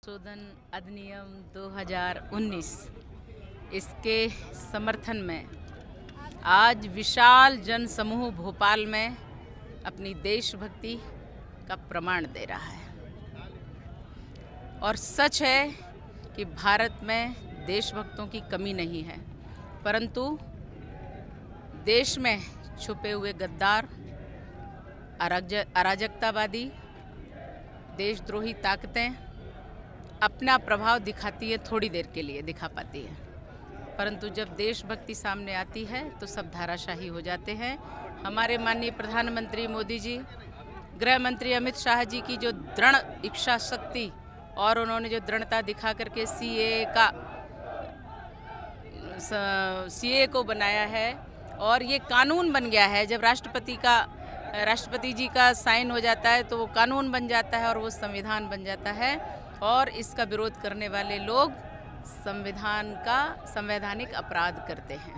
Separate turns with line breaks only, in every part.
संशोधन अधिनियम 2019 इसके समर्थन में आज विशाल जन समूह भोपाल में अपनी देशभक्ति का प्रमाण दे रहा है। और सच है कि भारत में देशभक्तों की कमी नहीं है, परंतु देश में छुपे हुए गद्दार, अराजकतावादी, देशद्रोही ताकतें अपना प्रभाव दिखाती है, थोड़ी देर के लिए दिखा पाती है, परंतु जब देशभक्ति सामने आती है तो सब धाराशाही हो जाते हैं। हमारे माननीय प्रधानमंत्री मोदी जी, गृह मंत्री अमित शाह जी की जो दृढ़ इच्छा शक्ति और उन्होंने जो दृढ़ता दिखा करके सीए को बनाया है और ये कानून बन गया है। जब राष्ट्रपति जी का साइन हो जाता है तो वो कानून बन जाता है और वो संविधान बन जाता है। और इसका विरोध करने वाले लोग संविधान का संवैधानिक अपराध करते हैं।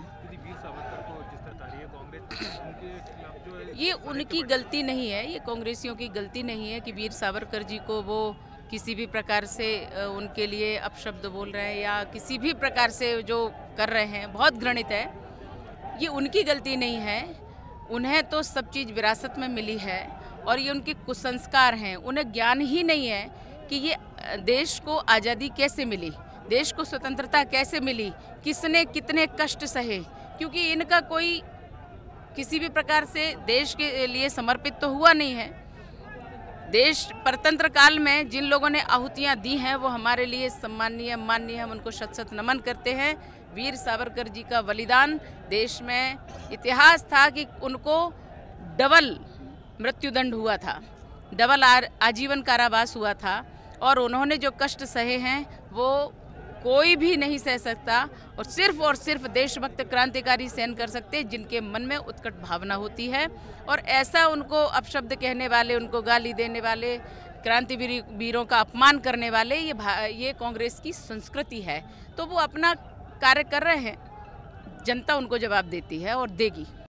ये उनकी गलती नहीं है, ये कांग्रेसियों की गलती नहीं है कि वीर सावरकर जी को वो किसी भी प्रकार से उनके लिए अपशब्द बोल रहे हैं या किसी भी प्रकार से जो कर रहे हैं, बहुत घृणित है। ये उनकी गलती नहीं है, उन्हें तो सब चीज़ विरासत में मिली है और ये उनके कुसंस्कार हैं। उन्हें ज्ञान ही नहीं है कि ये देश को आज़ादी कैसे मिली, देश को स्वतंत्रता कैसे मिली, किसने कितने कष्ट सहे, क्योंकि इनका कोई किसी भी प्रकार से देश के लिए समर्पित तो हुआ नहीं है। देश परतंत्र काल में जिन लोगों ने आहुतियाँ दी हैं वो हमारे लिए सम्माननीय, माननीय, हम उनको शत शत नमन करते हैं। वीर सावरकर जी का बलिदान, देश में इतिहास था कि उनको डबल मृत्युदंड हुआ था, डबल आजीवन कारावास हुआ था और उन्होंने जो कष्ट सहे हैं वो कोई भी नहीं सह सकता और सिर्फ देशभक्त क्रांतिकारी सहन कर सकते जिनके मन में उत्कट भावना होती है। और ऐसा उनको अपशब्द कहने वाले, उनको गाली देने वाले, क्रांतिवीरों का अपमान करने वाले, ये कांग्रेस की संस्कृति है। तो वो अपना कार्य कर रहे हैं, जनता उनको जवाब देती है और देगी।